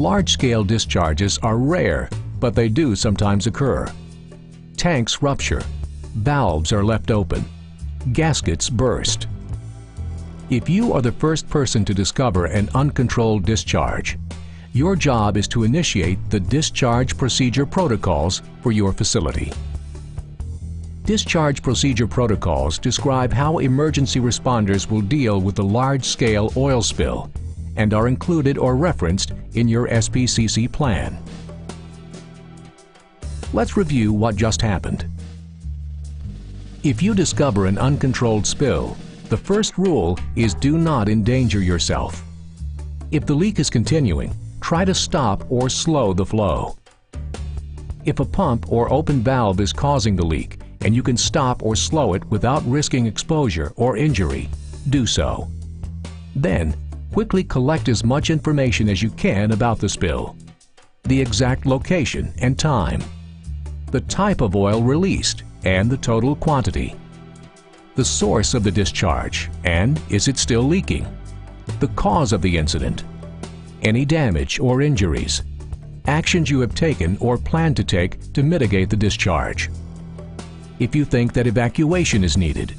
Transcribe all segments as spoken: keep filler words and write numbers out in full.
Large-scale discharges are rare, but they do sometimes occur. Tanks rupture, valves are left open, gaskets burst. If you are the first person to discover an uncontrolled discharge, your job is to initiate the discharge procedure protocols for your facility. Discharge procedure protocols describe how emergency responders will deal with a large-scale oil spill and are included or referenced in your S P C C plan. Let's review what just happened. If you discover an uncontrolled spill, the first rule is do not endanger yourself. If the leak is continuing, try to stop or slow the flow. If a pump or open valve is causing the leak and you can stop or slow it without risking exposure or injury, do so. Then, quickly collect as much information as you can about the spill, the exact location and time, the type of oil released and the total quantity, the source of the discharge and is it still leaking, the cause of the incident, any damage or injuries, actions you have taken or plan to take to mitigate the discharge, if you think that evacuation is needed.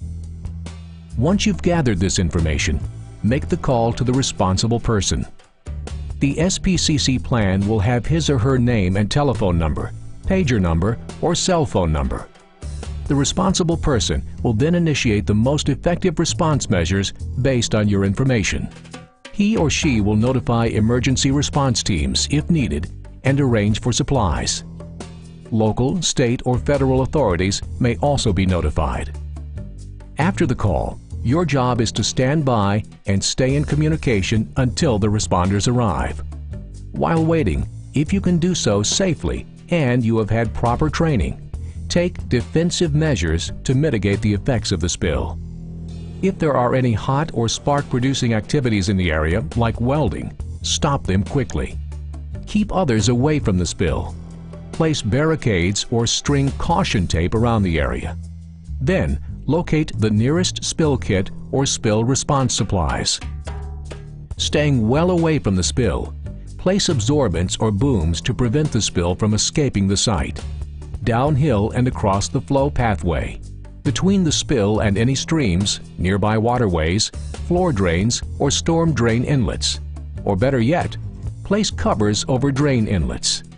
Once you've gathered this information, make the call to the responsible person. The S P C C plan will have his or her name and telephone number, pager number, or cell phone number. The responsible person will then initiate the most effective response measures based on your information. He or she will notify emergency response teams if needed and arrange for supplies. Local, state, or federal authorities may also be notified. After the call, your job is to stand by and stay in communication until the responders arrive. While waiting, if you can do so safely and you have had proper training, take defensive measures to mitigate the effects of the spill. If there are any hot or spark-producing activities in the area, like welding, stop them quickly. Keep others away from the spill. Place barricades or string caution tape around the area. Then, locate the nearest spill kit or spill response supplies. Staying well away from the spill, place absorbents or booms to prevent the spill from escaping the site, downhill and across the flow pathway, between the spill and any streams, nearby waterways, floor drains, or storm drain inlets. Or better yet, place covers over drain inlets.